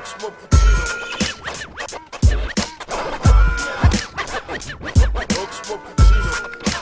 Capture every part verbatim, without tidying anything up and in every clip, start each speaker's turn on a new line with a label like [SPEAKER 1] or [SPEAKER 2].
[SPEAKER 1] Oxmo Puccino. Oxmo Puccino.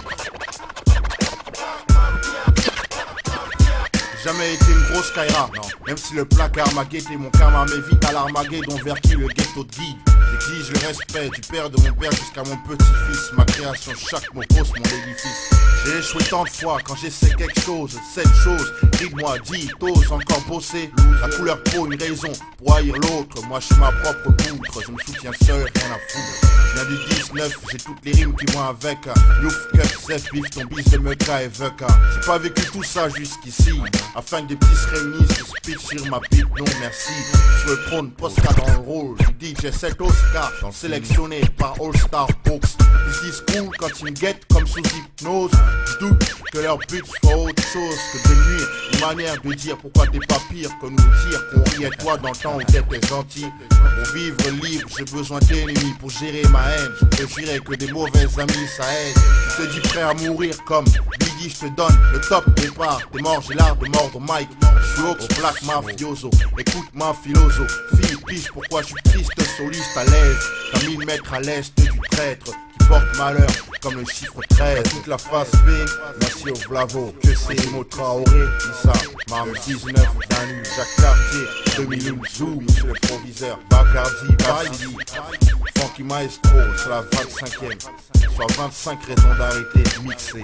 [SPEAKER 1] Jamais été une grosse Kaira, non. Même si le placard m'a guetté, mon karma m'évite à l'Armageddon vers qui le ghetto de guide. J'exige le respect du père de mon père jusqu'à mon petit-fils. Ma création, chaque mot pose mon édifice. J'ai échoué tant de fois quand j'essaie quelque chose. Cette chose, dis-moi, dis, t'oses encore bosser. La couleur peau, une raison pour haïr l'autre. Moi je suis ma propre poutre, je me soutiens seul, rien à foutre. Je viens du dix-neuf, j'ai toutes les rimes qui vont avec. Youf, cut, Zef, bif, ton bis de Meka et Veka. J'ai pas vécu tout ça jusqu'ici. Afin que des petits se réunissent, je speech sur ma bite, non merci. Sur le trône, Posca dans le rôle du D J sept Oscar, sélectionné par All Star Box. Ils disent cool quand ils me guettent comme sous hypnose. Je doute que leur but soit autre chose que de nuire. Une manière de dire pourquoi t'es pas pire que nous dire qu'on riait toi dans le temps où t'étais gentil. Pour vivre libre, j'ai besoin d'ennemis pour gérer ma haine. Je peux jurer que des mauvais amis ça aide. Je te dis prêt à mourir comme Biggie, je te donne le top départ. T'es mort, j'ai l'art de mordre Mike. Je suis Ox Black Mafioso. Écoute ma philosophe. Fille, piche pourquoi je suis triste, soliste à l'aise. T'as mille mètres à l'est du traître qui porte malheur comme le chiffre treize. Toute la face B, merci au Vlavo. Que c'est Mo Traoré, Issa, Mam dix-neuf, Danu, Jacques Cartier, deux mille un, Zou, monsieur le proviseur, Bacardi, Basili, Funky Maestro, c'est la vingt-cinquième. Soit vingt-cinq raisons d'arrêter de mixer.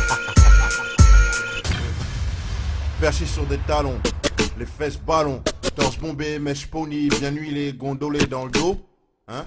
[SPEAKER 1] Perché sur des talons, les fesses ballons, torse bombé, mèche pony, bien huilé, gondolé dans le dos. Hein?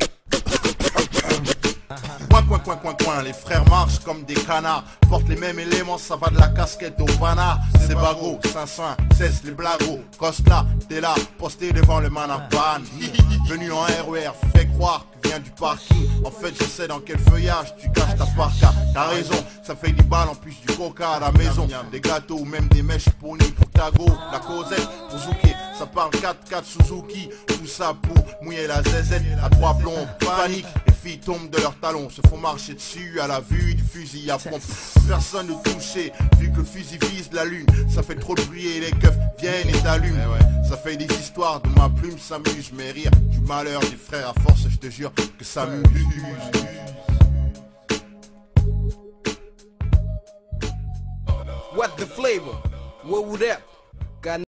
[SPEAKER 1] Coin, coin, coin, coin, coin, les frères marchent comme des canards. Portent les mêmes éléments, ça va de la casquette au panard. C'est bagot, cinq cents, cesse les blagos. Costa, t'es là, posté devant le Manapan. Venu en R E R, fais croire que viens du parking. En fait, je sais dans quel feuillage tu caches ta parka. T'as raison, ça fait dix balles en plus du coca à la maison. Des gâteaux ou même des mèches pony pour Tago. La causette pour Zouké, ça parle quatre quatre Suzuki. Tout ça pour mouiller la zézette à trois plombs, panique. Les filles tombent de leurs talons, se font marcher dessus à la vue du fusil à pompe. Personne ne touché, vu que le fusil vise la lune. Ça fait trop de bruit et les keufs viennent et t'allument. Ça fait des histoires de ma plume s'amuse, mais rire du malheur des frères à force, je te jure que ça m'use.
[SPEAKER 2] What the flavor? What would that?